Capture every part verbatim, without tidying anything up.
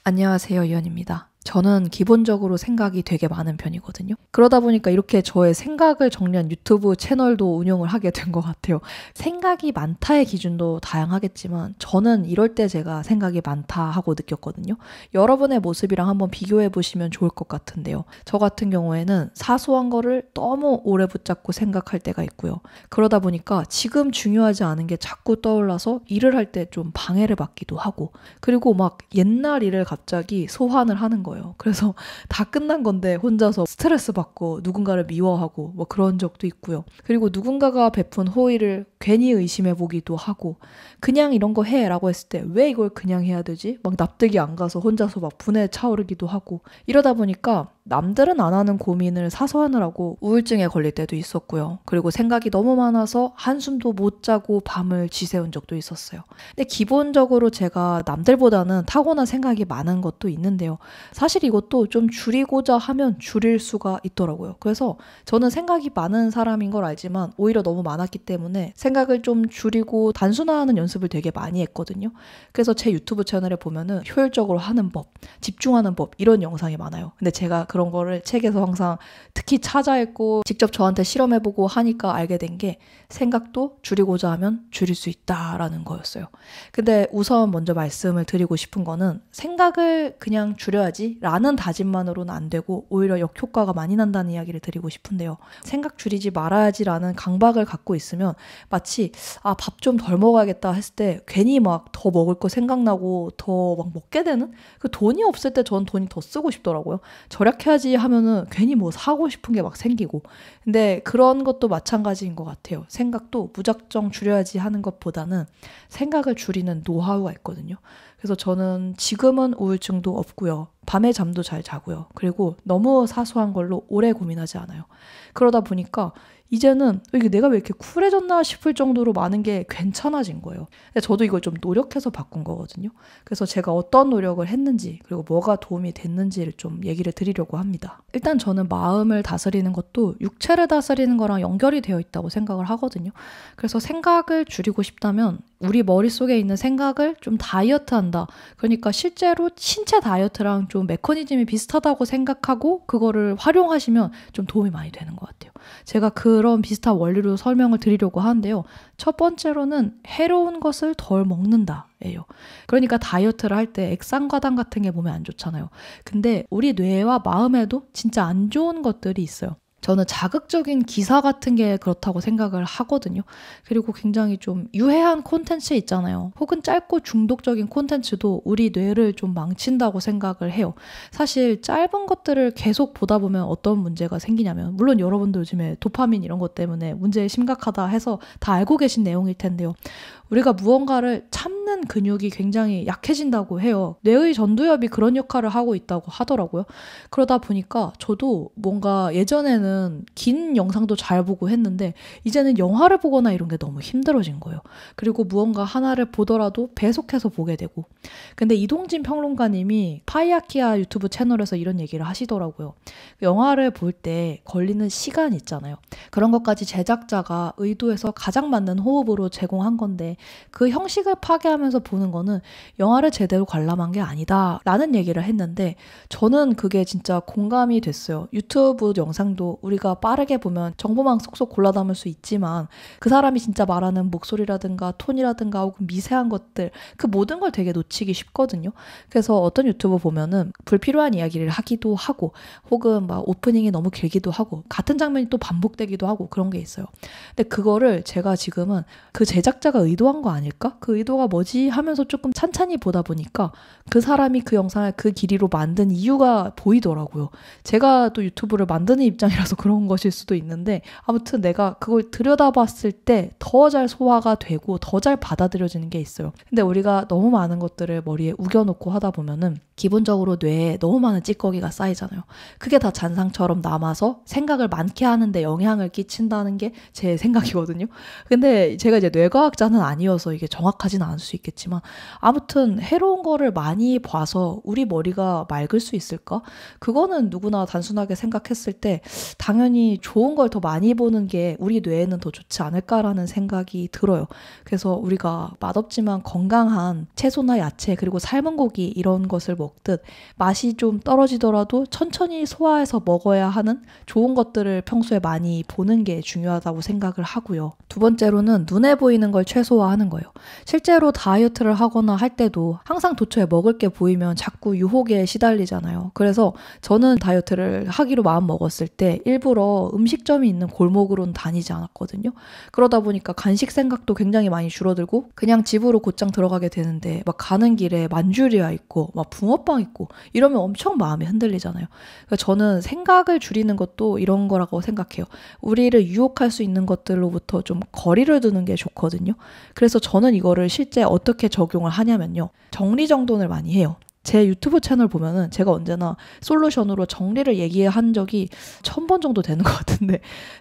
안녕하세요, 이현입니다. 저는 기본적으로 생각이 되게 많은 편이거든요. 그러다 보니까 이렇게 저의 생각을 정리한 유튜브 채널도 운영을 하게 된 것 같아요. 생각이 많다의 기준도 다양하겠지만 저는 이럴 때 제가 생각이 많다 하고 느꼈거든요. 여러분의 모습이랑 한번 비교해 보시면 좋을 것 같은데요. 저 같은 경우에는 사소한 거를 너무 오래 붙잡고 생각할 때가 있고요. 그러다 보니까 지금 중요하지 않은 게 자꾸 떠올라서 일을 할 때 좀 방해를 받기도 하고, 그리고 막 옛날 일을 갑자기 소환을 하는 거예요. 그래서 다 끝난 건데 혼자서 스트레스 받고 누군가를 미워하고 뭐 그런 적도 있고요. 그리고 누군가가 베푼 호의를 괜히 의심해 보기도 하고, 그냥 이런 거 해 라고 했을 때 왜 이걸 그냥 해야 되지? 막 납득이 안 가서 혼자서 막 분에 차오르기도 하고, 이러다 보니까 남들은 안 하는 고민을 사서 하느라고 우울증에 걸릴 때도 있었고요. 그리고 생각이 너무 많아서 한숨도 못 자고 밤을 지새운 적도 있었어요. 근데 기본적으로 제가 남들보다는 타고난 생각이 많은 것도 있는데요. 사실 이것도 좀 줄이고자 하면 줄일 수가 있더라고요. 그래서 저는 생각이 많은 사람인 걸 알지만 오히려 너무 많았기 때문에 생각을 좀 줄이고 단순화하는 연습을 되게 많이 했거든요. 그래서 제 유튜브 채널에 보면은 효율적으로 하는 법, 집중하는 법 이런 영상이 많아요. 근데 제가 그런 거를 책에서 항상 특히 찾아 읽고 직접 저한테 실험해보고 하니까 알게 된 게, 생각도 줄이고자 하면 줄일 수 있다라는 거였어요. 근데 우선 먼저 말씀을 드리고 싶은 거는, 생각을 그냥 줄여야지 라는 다짐만으로는 안 되고 오히려 역효과가 많이 난다는 이야기를 드리고 싶은데요. 생각 줄이지 말아야지 라는 강박을 갖고 있으면 마치 아, 밥 좀 덜 먹어야겠다 했을 때 괜히 막 더 먹을 거 생각나고 더 막 먹게 되는? 그 돈이 없을 때 전 돈이 더 쓰고 싶더라고요. 절약해야지 하면은 괜히 뭐 사고 싶은 게 막 생기고. 근데 그런 것도 마찬가지인 것 같아요. 생각도 무작정 줄여야지 하는 것보다는 생각을 줄이는 노하우가 있거든요. 그래서 저는 지금은 우울증도 없고요. 밤에 잠도 잘 자고요. 그리고 너무 사소한 걸로 오래 고민하지 않아요. 그러다 보니까 이제는 이게 내가 왜 이렇게 쿨해졌나 싶을 정도로 많은 게 괜찮아진 거예요. 근데 저도 이걸 좀 노력해서 바꾼 거거든요. 그래서 제가 어떤 노력을 했는지, 그리고 뭐가 도움이 됐는지를 좀 얘기를 드리려고 합니다. 일단 저는 마음을 다스리는 것도 육체를 다스리는 거랑 연결이 되어 있다고 생각을 하거든요. 그래서 생각을 줄이고 싶다면 우리 머릿속에 있는 생각을 좀 다이어트한다. 그러니까 실제로 신체 다이어트랑 좀 메커니즘이 비슷하다고 생각하고 그거를 활용하시면 좀 도움이 많이 되는 것 같아요. 제가 그런 비슷한 원리로 설명을 드리려고 하는데요. 첫 번째로는 해로운 것을 덜 먹는다 예요. 그러니까 다이어트를 할 때 액상과당 같은 게 몸에 안 좋잖아요. 근데 우리 뇌와 마음에도 진짜 안 좋은 것들이 있어요. 저는 자극적인 기사 같은 게 그렇다고 생각을 하거든요. 그리고 굉장히 좀 유해한 콘텐츠 있잖아요. 혹은 짧고 중독적인 콘텐츠도 우리 뇌를 좀 망친다고 생각을 해요. 사실 짧은 것들을 계속 보다 보면 어떤 문제가 생기냐면, 물론 여러분도 요즘에 도파민 이런 것 때문에 문제 심각하다 해서 다 알고 계신 내용일 텐데요. 우리가 무언가를 참는 근육이 굉장히 약해진다고 해요. 뇌의 전두엽이 그런 역할을 하고 있다고 하더라고요. 그러다 보니까 저도 뭔가 예전에는 긴 영상도 잘 보고 했는데 이제는 영화를 보거나 이런 게 너무 힘들어진 거예요. 그리고 무언가 하나를 보더라도 배속해서 보게 되고. 근데 이동진 평론가님이 파이아키아 유튜브 채널에서 이런 얘기를 하시더라고요. 영화를 볼 때 걸리는 시간 있잖아요. 그런 것까지 제작자가 의도해서 가장 맞는 호흡으로 제공한 건데, 그 형식을 파괴하면서 보는 거는 영화를 제대로 관람한 게 아니다 라는 얘기를 했는데, 저는 그게 진짜 공감이 됐어요. 유튜브 영상도 우리가 빠르게 보면 정보만 쏙쏙 골라 담을 수 있지만 그 사람이 진짜 말하는 목소리라든가 톤이라든가 혹은 미세한 것들, 그 모든 걸 되게 놓치기 쉽거든요. 그래서 어떤 유튜브 보면은 불필요한 이야기를 하기도 하고, 혹은 막 오프닝이 너무 길기도 하고 같은 장면이 또 반복되기도 하고 그런 게 있어요. 근데 그거를 제가 지금은 그 제작자가 의도한 거 아닐까? 그 의도가 뭐지? 하면서 조금 찬찬히 보다 보니까 그 사람이 그 영상을 그 길이로 만든 이유가 보이더라고요. 제가 또 유튜브를 만드는 입장이라서 그런 것일 수도 있는데, 아무튼 내가 그걸 들여다봤을 때 더 잘 소화가 되고 더 잘 받아들여지는 게 있어요. 근데 우리가 너무 많은 것들을 머리에 우겨놓고 하다 보면은 기본적으로 뇌에 너무 많은 찌꺼기가 쌓이잖아요. 그게 다 잔상처럼 남아서 생각을 많게 하는데 영향을 끼친다는 게 제 생각이거든요. 근데 제가 이제 뇌과학자는 아니어서 이게 정확하진 않을 수 있겠지만 아무튼 해로운 거를 많이 봐서 우리 머리가 맑을 수 있을까? 그거는 누구나 단순하게 생각했을 때 당연히 좋은 걸 더 많이 보는 게 우리 뇌에는 더 좋지 않을까라는 생각이 들어요. 그래서 우리가 맛없지만 건강한 채소나 야채 그리고 삶은 고기 이런 것을 먹듯 맛이 좀 떨어지더라도 천천히 소화해서 먹어야 하는 좋은 것들을 평소에 많이 보는 게 중요하다고 생각을 하고요. 두 번째로는 눈에 보이는 걸 최소화하는 거예요. 실제로 다이어트를 하거나 할 때도 항상 도처에 먹을 게 보이면 자꾸 유혹에 시달리잖아요. 그래서 저는 다이어트를 하기로 마음 먹었을 때 일부러 음식점이 있는 골목으로는 다니지 않았거든요. 그러다 보니까 간식 생각도 굉장히 많이 줄어들고 그냥 집으로 곧장 들어가게 되는데 막 가는 길에 만주리아 있고 막 붕어빵 있고 이러면 엄청 마음이 흔들리잖아요. 그러니까 저는 생각을 줄이는 것도 이런 거라고 생각해요. 우리를 유혹할 수 있는 것들로부터 좀 거리를 두는 게 좋거든요. 그래서 저는 이거를 실제 어떻게 적용을 하냐면요. 정리정돈을 많이 해요. 제 유튜브 채널 보면은 제가 언제나 솔루션으로 정리를 얘기한 적이 천 번 정도 되는 것 같은데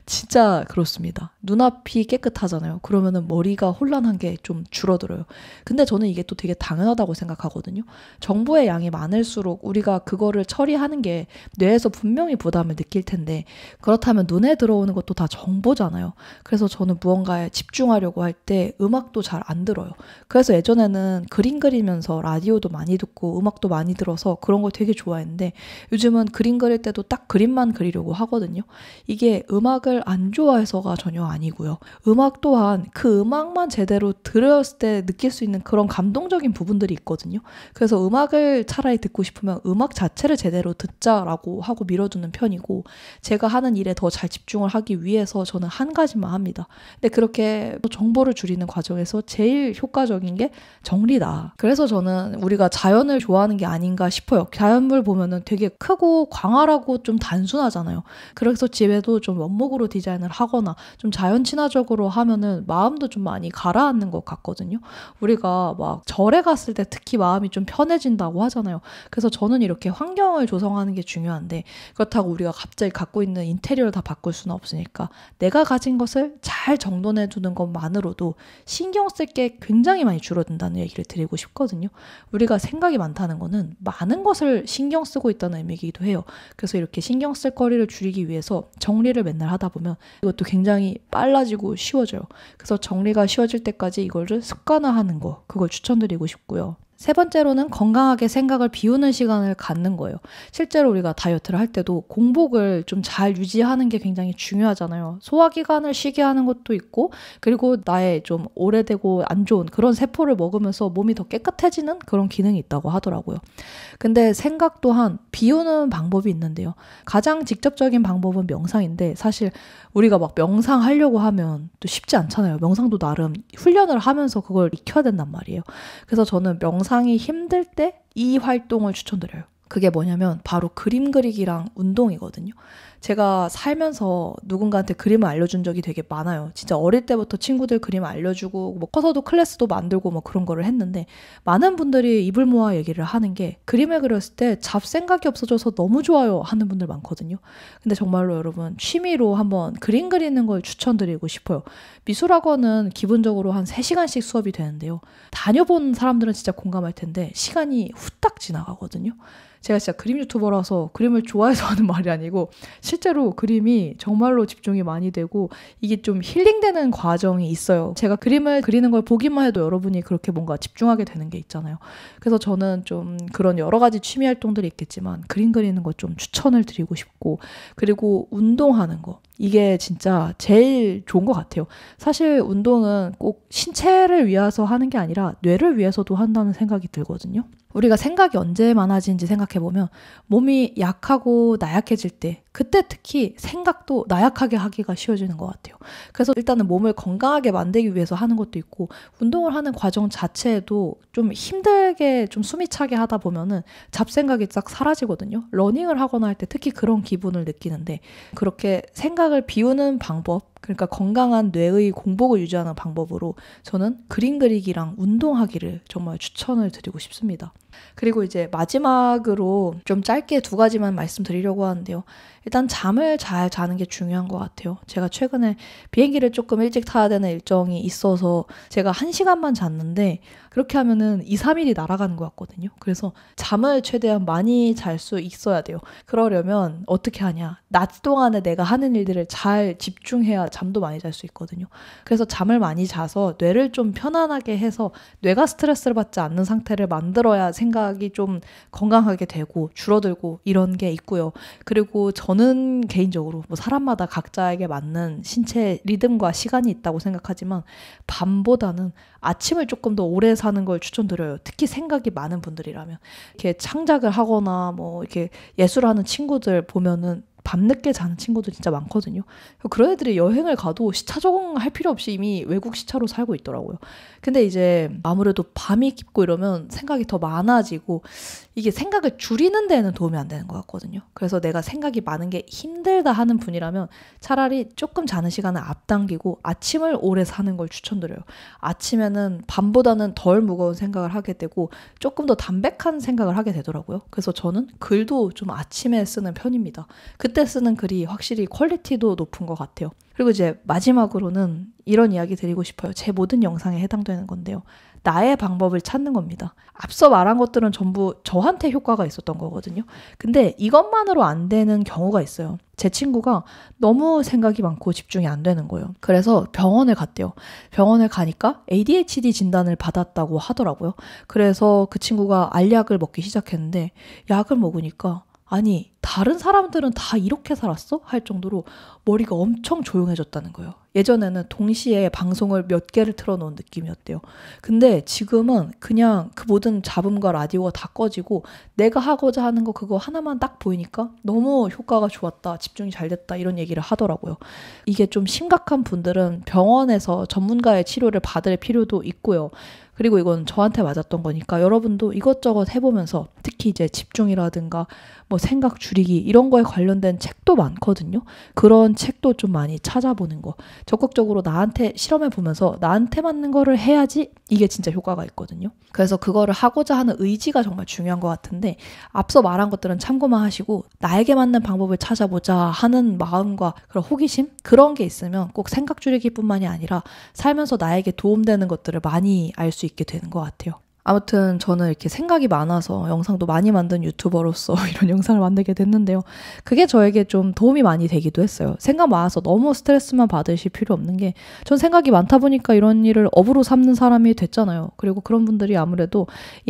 진짜 그렇습니다. 눈앞이 깨끗하잖아요. 그러면은 머리가 혼란한 게 좀 줄어들어요. 근데 저는 이게 또 되게 당연하다고 생각하거든요. 정보의 양이 많을수록 우리가 그거를 처리하는 게 뇌에서 분명히 부담을 느낄 텐데 그렇다면 눈에 들어오는 것도 다 정보잖아요. 그래서 저는 무언가에 집중하려고 할 때 음악도 잘 안 들어요. 그래서 예전에는 그림 그리면서 라디오도 많이 듣고 음악 음악도 많이 들어서 그런 걸 되게 좋아했는데 요즘은 그림 그릴 때도 딱 그림만 그리려고 하거든요. 이게 음악을 안 좋아해서가 전혀 아니고요. 음악 또한 그 음악만 제대로 들었을 때 느낄 수 있는 그런 감동적인 부분들이 있거든요. 그래서 음악을 차라리 듣고 싶으면 음악 자체를 제대로 듣자라고 하고 밀어두는 편이고 제가 하는 일에 더 잘 집중을 하기 위해서 저는 한 가지만 합니다. 근데 그렇게 정보를 줄이는 과정에서 제일 효과적인 게 정리다. 그래서 저는 우리가 자연을 좋아 하는 게 아닌가 싶어요. 자연물 보면은 되게 크고 광활하고 좀 단순하잖아요. 그래서 집에도 좀 원목으로 디자인을 하거나 좀 자연 친화적으로 하면은 마음도 좀 많이 가라앉는 것 같거든요. 우리가 막 절에 갔을 때 특히 마음이 좀 편해진다고 하잖아요. 그래서 저는 이렇게 환경을 조성하는 게 중요한데 그렇다고 우리가 갑자기 갖고 있는 인테리어를 다 바꿀 수는 없으니까 내가 가진 것을 잘 정돈해 두는 것만으로도 신경 쓸 게 굉장히 많이 줄어든다는 얘기를 드리고 싶거든요. 우리가 생각이 많다는 거는 많은 것을 신경 쓰고 있다는 의미이기도 해요. 그래서 이렇게 신경 쓸 거리를 줄이기 위해서 정리를 맨날 하다 보면 이것도 굉장히 빨라지고 쉬워져요. 그래서 정리가 쉬워질 때까지 이거를 습관화하는 거 그걸 추천드리고 싶고요. 세 번째로는 건강하게 생각을 비우는 시간을 갖는 거예요. 실제로 우리가 다이어트를 할 때도 공복을 좀 잘 유지하는 게 굉장히 중요하잖아요. 소화기관을 쉬게 하는 것도 있고 그리고 나의 좀 오래되고 안 좋은 그런 세포를 먹으면서 몸이 더 깨끗해지는 그런 기능이 있다고 하더라고요. 근데 생각 또한 비우는 방법이 있는데요. 가장 직접적인 방법은 명상인데 사실 우리가 막 명상하려고 하면 또 쉽지 않잖아요. 명상도 나름 훈련을 하면서 그걸 익혀야 된단 말이에요. 그래서 저는 명상이 힘들 때 이 활동을 추천드려요. 그게 뭐냐면 바로 그림 그리기랑 운동이거든요. 제가 살면서 누군가한테 그림을 알려준 적이 되게 많아요. 진짜 어릴 때부터 친구들 그림 알려주고 뭐 커서도 클래스도 만들고 뭐 그런 거를 했는데 많은 분들이 입을 모아 얘기를 하는 게 그림을 그렸을 때 잡생각이 없어져서 너무 좋아요 하는 분들 많거든요. 근데 정말로 여러분 취미로 한번 그림 그리는 걸 추천드리고 싶어요. 미술학원은 기본적으로 한 세 시간씩 수업이 되는데요. 다녀본 사람들은 진짜 공감할 텐데 시간이 후딱 지나가거든요. 제가 진짜 그림 유튜버라서 그림을 좋아해서 하는 말이 아니고 실제로 그림이 정말로 집중이 많이 되고 이게 좀 힐링되는 과정이 있어요. 제가 그림을 그리는 걸 보기만 해도 여러분이 그렇게 뭔가 집중하게 되는 게 있잖아요. 그래서 저는 좀 그런 여러 가지 취미 활동들이 있겠지만 그림 그리는 거 좀 추천을 드리고 싶고 그리고 운동하는 거 이게 진짜 제일 좋은 것 같아요. 사실 운동은 꼭 신체를 위해서 하는 게 아니라 뇌를 위해서도 한다는 생각이 들거든요. 우리가 생각이 언제 많아지는지 생각해보면 몸이 약하고 나약해질 때 그때 특히 생각도 나약하게 하기가 쉬워지는 것 같아요. 그래서 일단은 몸을 건강하게 만들기 위해서 하는 것도 있고 운동을 하는 과정 자체에도 좀 힘들게 좀 숨이 차게 하다 보면은 잡생각이 싹 사라지거든요. 러닝을 하거나 할 때 특히 그런 기분을 느끼는데 그렇게 생각을 비우는 방법 그러니까 건강한 뇌의 공복을 유지하는 방법으로 저는 그림 그리기랑 운동하기를 정말 추천을 드리고 싶습니다. 그리고 이제 마지막으로 좀 짧게 두 가지만 말씀드리려고 하는데요. 일단 잠을 잘 자는 게 중요한 것 같아요. 제가 최근에 비행기를 조금 일찍 타야 되는 일정이 있어서 제가 한 시간만 잤는데 그렇게 하면은 이, 삼 일이 날아가는 것 같거든요. 그래서 잠을 최대한 많이 잘 수 있어야 돼요. 그러려면 어떻게 하냐. 낮 동안에 내가 하는 일들을 잘 집중해야 잠도 많이 잘 수 있거든요. 그래서 잠을 많이 자서 뇌를 좀 편안하게 해서 뇌가 스트레스를 받지 않는 상태를 만들어야 생각이 좀 건강하게 되고 줄어들고 이런 게 있고요. 그리고 저는 개인적으로 뭐 사람마다 각자에게 맞는 신체 리듬과 시간이 있다고 생각하지만 밤보다는 아침을 조금 더 오래 사는 걸 추천드려요. 특히 생각이 많은 분들이라면. 이렇게 창작을 하거나 뭐 이렇게 예술하는 친구들 보면은 밤늦게 자는 친구들 진짜 많거든요. 그런 애들이 여행을 가도 시차 적응할 필요 없이 이미 외국 시차로 살고 있더라고요. 근데 이제 아무래도 밤이 깊고 이러면 생각이 더 많아지고 이게 생각을 줄이는 데는 도움이 안 되는 것 같거든요. 그래서 내가 생각이 많은 게 힘들다 하는 분이라면 차라리 조금 자는 시간을 앞당기고 아침을 오래 사는 걸 추천드려요. 아침에는 밤보다는 덜 무거운 생각을 하게 되고 조금 더 담백한 생각을 하게 되더라고요. 그래서 저는 글도 좀 아침에 쓰는 편입니다. 그때 쓰는 글이 확실히 퀄리티도 높은 것 같아요. 그리고 이제 마지막으로는 이런 이야기 드리고 싶어요. 제 모든 영상에 해당되는 건데요. 나의 방법을 찾는 겁니다. 앞서 말한 것들은 전부 저한테 효과가 있었던 거거든요. 근데 이것만으로 안 되는 경우가 있어요. 제 친구가 너무 생각이 많고 집중이 안 되는 거예요. 그래서 병원을 갔대요. 병원을 가니까 에이디에이치디 진단을 받았다고 하더라고요. 그래서 그 친구가 알약을 먹기 시작했는데 약을 먹으니까 아니 다른 사람들은 다 이렇게 살았어? 할 정도로 머리가 엄청 조용해졌다는 거예요. 예전에는 동시에 방송을 몇 개를 틀어놓은 느낌이었대요. 근데 지금은 그냥 그 모든 잡음과 라디오가 다 꺼지고 내가 하고자 하는 거 그거 하나만 딱 보이니까 너무 효과가 좋았다, 집중이 잘 됐다 이런 얘기를 하더라고요. 이게 좀 심각한 분들은 병원에서 전문가의 치료를 받을 필요도 있고요. 그리고 이건 저한테 맞았던 거니까 여러분도 이것저것 해보면서 특히 이제 집중이라든가 뭐 생각 줄이기 이런 거에 관련된 책도 많거든요. 그런 책도 좀 많이 찾아보는 거. 적극적으로 나한테 실험해보면서 나한테 맞는 거를 해야지 이게 진짜 효과가 있거든요. 그래서 그거를 하고자 하는 의지가 정말 중요한 것 같은데 앞서 말한 것들은 참고만 하시고 나에게 맞는 방법을 찾아보자 하는 마음과 그런 호기심? 그런 게 있으면 꼭 생각 줄이기뿐만이 아니라 살면서 나에게 도움되는 것들을 많이 알 수 있게 되는 것 같아요. 아무튼 저는 이렇게 생각이 많아서 영상도 많이 만든 유튜버로서 이런 영상을 만들게 됐는데요. 그게 저에게 좀 도움이 많이 되기도 했어요. 생각 많아서 너무 스트레스만 받으실 필요 없는 게 전 생각이 많다 보니까 이런 일을 업으로 삼는 사람이 됐잖아요. 그리고 그런 분들이 아무래도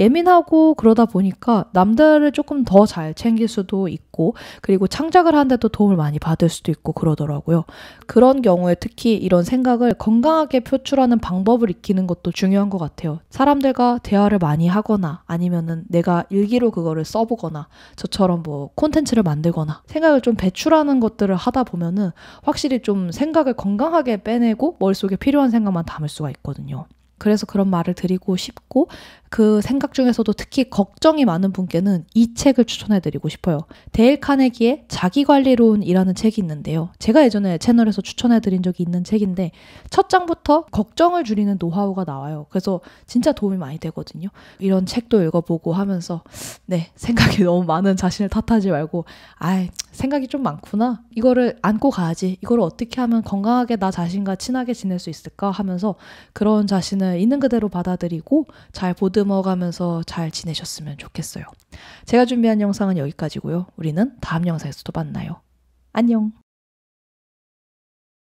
예민하고 그러다 보니까 남들을 조금 더 잘 챙길 수도 있고 그리고 창작을 하는데도 도움을 많이 받을 수도 있고 그러더라고요. 그런 경우에 특히 이런 생각을 건강하게 표출하는 방법을 익히는 것도 중요한 것 같아요. 사람들과 대화 대화를 많이 하거나 아니면은 내가 일기로 그거를 써보거나 저처럼 뭐 콘텐츠를 만들거나 생각을 좀 배출하는 것들을 하다 보면은 확실히 좀 생각을 건강하게 빼내고 머릿속에 필요한 생각만 담을 수가 있거든요. 그래서 그런 말을 드리고 싶고 그 생각 중에서도 특히 걱정이 많은 분께는 이 책을 추천해드리고 싶어요. 데일 카네기의 자기관리론이라는 책이 있는데요. 제가 예전에 채널에서 추천해드린 적이 있는 책인데 첫 장부터 걱정을 줄이는 노하우가 나와요. 그래서 진짜 도움이 많이 되거든요. 이런 책도 읽어보고 하면서 네 생각이 너무 많은 자신을 탓하지 말고 아이 생각이 좀 많구나. 이거를 안고 가야지. 이거를 어떻게 하면 건강하게 나 자신과 친하게 지낼 수 있을까 하면서 그런 자신을 있는 그대로 받아들이고 잘 보듬어가면서 잘 지내셨으면 좋겠어요. 제가 준비한 영상은 여기까지고요. 우리는 다음 영상에서도 만나요. 안녕.